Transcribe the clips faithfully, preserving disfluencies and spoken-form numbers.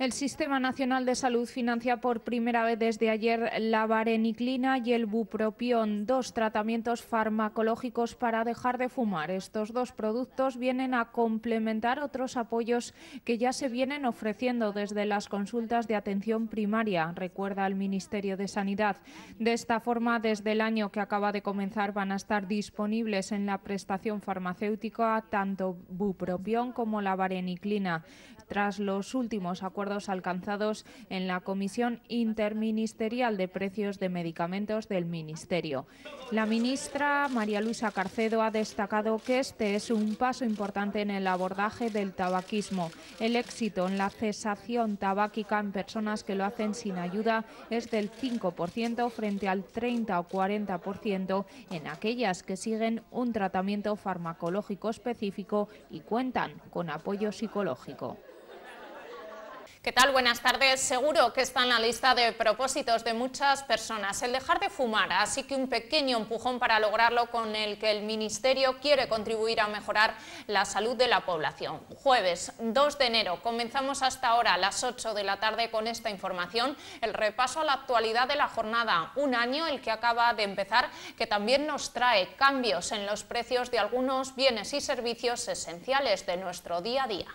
El Sistema Nacional de Salud financia por primera vez desde ayer la vareniclina y el bupropión, dos tratamientos farmacológicos para dejar de fumar. Estos dos productos vienen a complementar otros apoyos que ya se vienen ofreciendo desde las consultas de atención primaria, recuerda el Ministerio de Sanidad. De esta forma, desde el año que acaba de comenzar van a estar disponibles en la prestación farmacéutica tanto bupropión como la vareniclina, tras los últimos acuerdos alcanzados en la Comisión Interministerial de Precios de Medicamentos del Ministerio. La ministra María Luisa Carcedo ha destacado que este es un paso importante en el abordaje del tabaquismo. El éxito en la cesación tabáquica en personas que lo hacen sin ayuda es del cinco por ciento frente al treinta o cuarenta por ciento en aquellas que siguen un tratamiento farmacológico específico y cuentan con apoyo psicológico. ¿Qué tal? Buenas tardes. Seguro que está en la lista de propósitos de muchas personas el dejar de fumar, así que un pequeño empujón para lograrlo con el que el Ministerio quiere contribuir a mejorar la salud de la población. Jueves dos de enero, comenzamos hasta ahora a las ocho de la tarde con esta información, el repaso a la actualidad de la jornada, un año el que acaba de empezar, que también nos trae cambios en los precios de algunos bienes y servicios esenciales de nuestro día a día.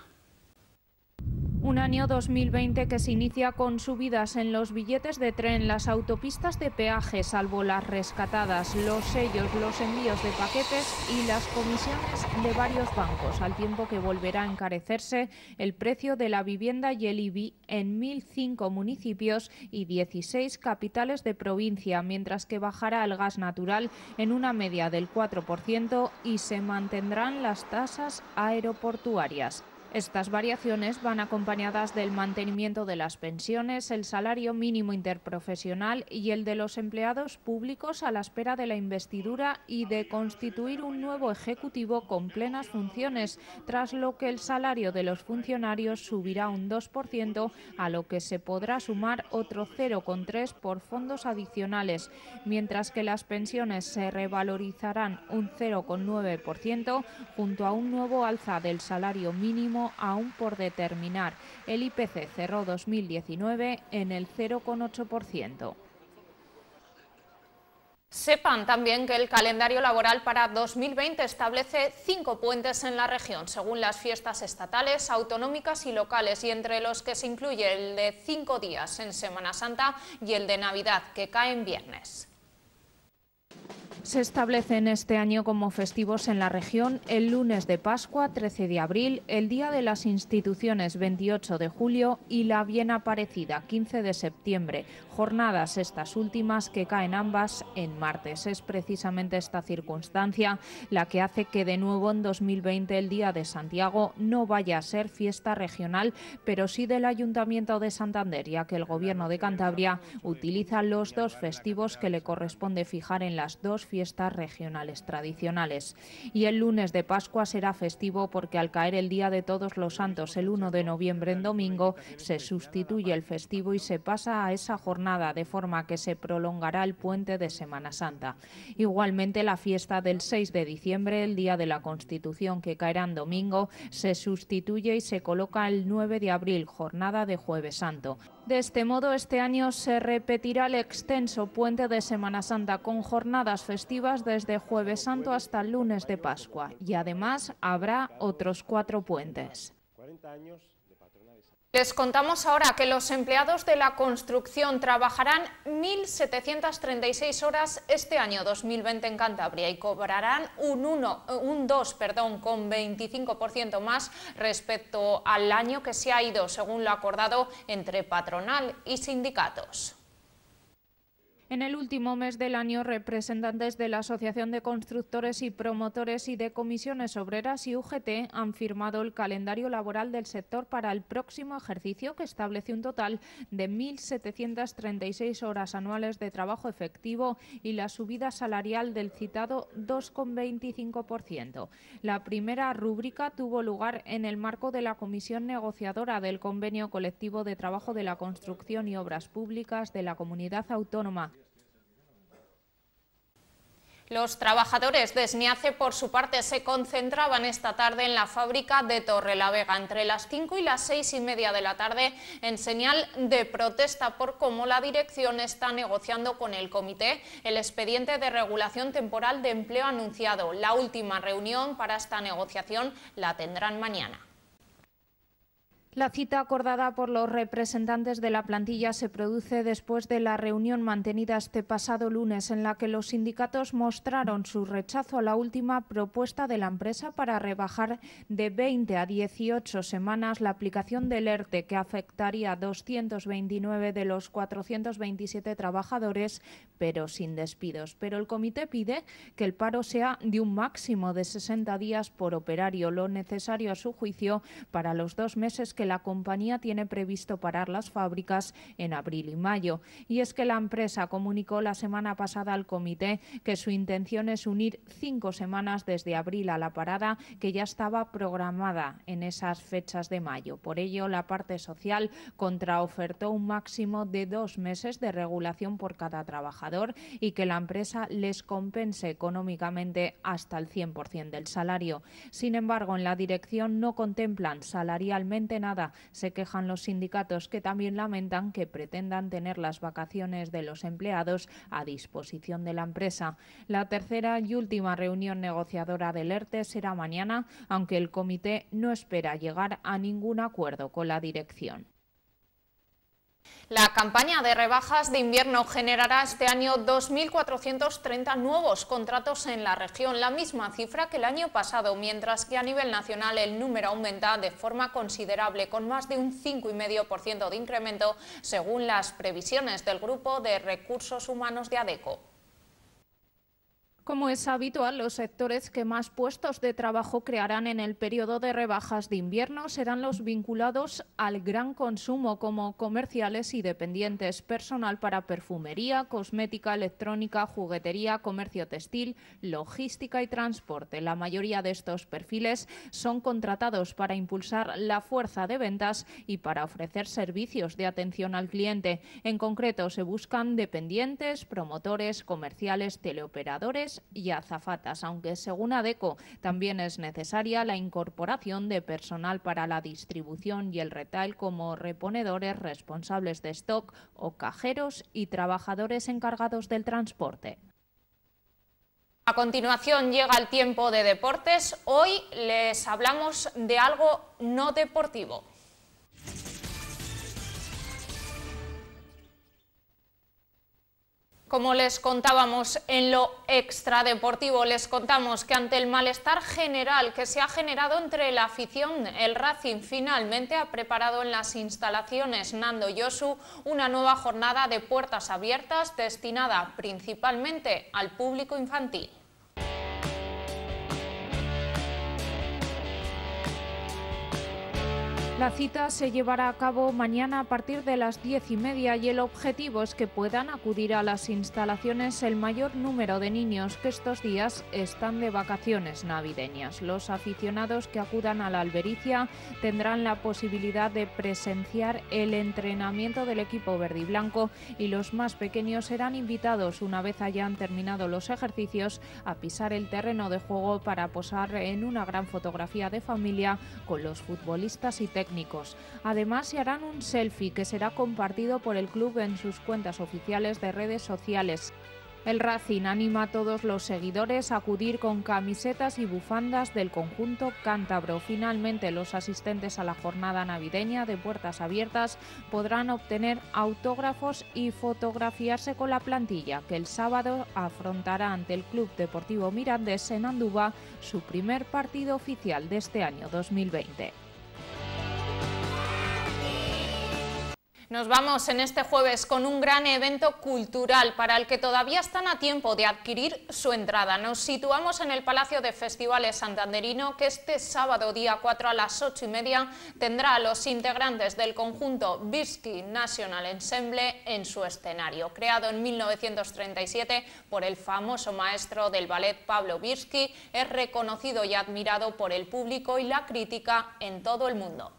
Un año dos mil veinte que se inicia con subidas en los billetes de tren, las autopistas de peaje, salvo las rescatadas, los sellos, los envíos de paquetes y las comisiones de varios bancos, al tiempo que volverá a encarecerse el precio de la vivienda y el I B I en mil cinco municipios y dieciséis capitales de provincia, mientras que bajará el gas natural en una media del cuatro por ciento y se mantendrán las tasas aeroportuarias. Estas variaciones van acompañadas del mantenimiento de las pensiones, el salario mínimo interprofesional y el de los empleados públicos a la espera de la investidura y de constituir un nuevo ejecutivo con plenas funciones, tras lo que el salario de los funcionarios subirá un dos por ciento, a lo que se podrá sumar otro cero coma tres por ciento por fondos adicionales, mientras que las pensiones se revalorizarán un cero coma nueve por ciento junto a un nuevo alza del salario mínimo aún por determinar. El I P C cerró dos mil diecinueve en el cero coma ocho por ciento. Sepan también que el calendario laboral para dos mil veinte establece cinco puentes en la región, según las fiestas estatales, autonómicas y locales, y entre los que se incluye el de cinco días en Semana Santa y el de Navidad, que cae en viernes. Se establecen este año como festivos en la región el lunes de Pascua, trece de abril, el Día de las Instituciones, veintiocho de julio, y la Bien Aparecida, quince de septiembre. Jornadas estas últimas que caen ambas en martes. Es precisamente esta circunstancia la que hace que de nuevo en dos mil veinte el Día de Santiago no vaya a ser fiesta regional, pero sí del Ayuntamiento de Santander, ya que el Gobierno de Cantabria utiliza los dos festivos que le corresponde fijar en las dos fiestas regionales tradicionales. Y el lunes de Pascua será festivo porque al caer el Día de Todos los Santos el uno de noviembre en domingo se sustituye el festivo y se pasa a esa jornada, de forma que se prolongará el puente de Semana Santa. Igualmente la fiesta del seis de diciembre, el Día de la Constitución, que caerá en domingo, se sustituye y se coloca el nueve de abril, jornada de Jueves Santo. De este modo, este año se repetirá el extenso puente de Semana Santa con jornadas festivas desde Jueves Santo hasta el lunes de Pascua, y además habrá otros cuatro puentes. Les contamos ahora que los empleados de la construcción trabajarán mil setecientas treinta y seis horas este año dos mil veinte en Cantabria y cobrarán un, uno, un dos coma veinticinco por ciento más respecto al año que se ha ido, según lo acordado entre patronal y sindicatos. En el último mes del año, representantes de la Asociación de Constructores y Promotores y de Comisiones Obreras y U G T han firmado el calendario laboral del sector para el próximo ejercicio, que establece un total de mil setecientas treinta y seis horas anuales de trabajo efectivo y la subida salarial del citado dos coma veinticinco por ciento. La primera rúbrica tuvo lugar en el marco de la Comisión Negociadora del Convenio Colectivo de Trabajo de la Construcción y Obras Públicas de la Comunidad Autónoma. Los trabajadores de SNIACE, por su parte, se concentraban esta tarde en la fábrica de Torrelavega entre las cinco y las seis y media de la tarde en señal de protesta por cómo la dirección está negociando con el comité el expediente de regulación temporal de empleo anunciado. La última reunión para esta negociación la tendrán mañana. La cita acordada por los representantes de la plantilla se produce después de la reunión mantenida este pasado lunes en la que los sindicatos mostraron su rechazo a la última propuesta de la empresa para rebajar de veinte a dieciocho semanas la aplicación del ERTE, que afectaría a doscientos veintinueve de los cuatrocientos veintisiete trabajadores, pero sin despidos. Pero el comité pide que el paro sea de un máximo de sesenta días por operario, lo necesario a su juicio para los dos meses que la compañía tiene previsto parar las fábricas en abril y mayo. Y es que la empresa comunicó la semana pasada al comité que su intención es unir cinco semanas desde abril a la parada que ya estaba programada en esas fechas de mayo. Por ello, la parte social contraofertó un máximo de dos meses de regulación por cada trabajador y que la empresa les compense económicamente hasta el cien por cien del salario. Sin embargo, en la dirección no contemplan salarialmente nada. Se quejan los sindicatos, que también lamentan que pretendan tener las vacaciones de los empleados a disposición de la empresa. La tercera y última reunión negociadora del ERTE será mañana, aunque el comité no espera llegar a ningún acuerdo con la dirección. La campaña de rebajas de invierno generará este año dos mil cuatrocientos treinta nuevos contratos en la región, la misma cifra que el año pasado, mientras que a nivel nacional el número aumenta de forma considerable, con más de un cinco coma cinco por ciento de incremento, según las previsiones del Grupo de Recursos Humanos de ADECO. Como es habitual, los sectores que más puestos de trabajo crearán en el periodo de rebajas de invierno serán los vinculados al gran consumo, como comerciales y dependientes, personal para perfumería, cosmética, electrónica, juguetería, comercio textil, logística y transporte. La mayoría de estos perfiles son contratados para impulsar la fuerza de ventas y para ofrecer servicios de atención al cliente. En concreto, se buscan dependientes, promotores, comerciales, teleoperadores y azafatas, aunque según ADECO también es necesaria la incorporación de personal para la distribución y el retail, como reponedores, responsables de stock o cajeros y trabajadores encargados del transporte. A continuación llega el tiempo de deportes. Hoy les hablamos de algo no deportivo. Como les contábamos en lo extradeportivo, les contamos que ante el malestar general que se ha generado entre la afición, el Racing finalmente ha preparado en las instalaciones Nando Josu una nueva jornada de puertas abiertas destinada principalmente al público infantil. La cita se llevará a cabo mañana a partir de las diez y media y el objetivo es que puedan acudir a las instalaciones el mayor número de niños que estos días están de vacaciones navideñas. Los aficionados que acudan a la Albericia tendrán la posibilidad de presenciar el entrenamiento del equipo verde y blanco y los más pequeños serán invitados, una vez hayan terminado los ejercicios, a pisar el terreno de juego para posar en una gran fotografía de familia con los futbolistas y técnicos. Además, se harán un selfie que será compartido por el club en sus cuentas oficiales de redes sociales. El Racing anima a todos los seguidores a acudir con camisetas y bufandas del conjunto cántabro. Finalmente, los asistentes a la jornada navideña de puertas abiertas podrán obtener autógrafos y fotografiarse con la plantilla, que el sábado afrontará ante el Club Deportivo Mirandés en Andúba su primer partido oficial de este año dos mil veinte. Nos vamos en este jueves con un gran evento cultural para el que todavía están a tiempo de adquirir su entrada. Nos situamos en el Palacio de Festivales Santanderino, que este sábado día cuatro a las ocho y media tendrá a los integrantes del conjunto Birsky National Ensemble en su escenario. Creado en mil novecientos treinta y siete por el famoso maestro del ballet Pablo Birsky, es reconocido y admirado por el público y la crítica en todo el mundo.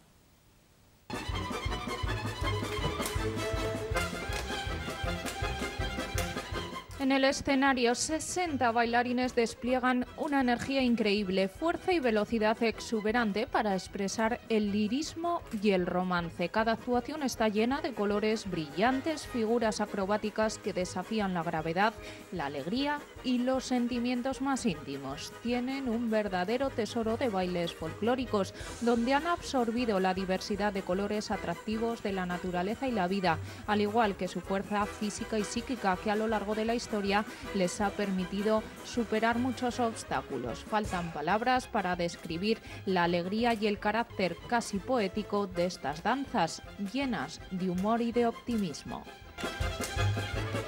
En el escenario, sesenta bailarines despliegan una energía increíble, fuerza y velocidad exuberante para expresar el lirismo y el romance. Cada actuación está llena de colores brillantes, figuras acrobáticas que desafían la gravedad, la alegría y los sentimientos más íntimos. Tienen un verdadero tesoro de bailes folclóricos, donde han absorbido la diversidad de colores atractivos de la naturaleza y la vida, al igual que su fuerza física y psíquica, que a lo largo de la historia les ha permitido superar muchos obstáculos. Faltan palabras para describir la alegría y el carácter casi poético de estas danzas, llenas de humor y de optimismo.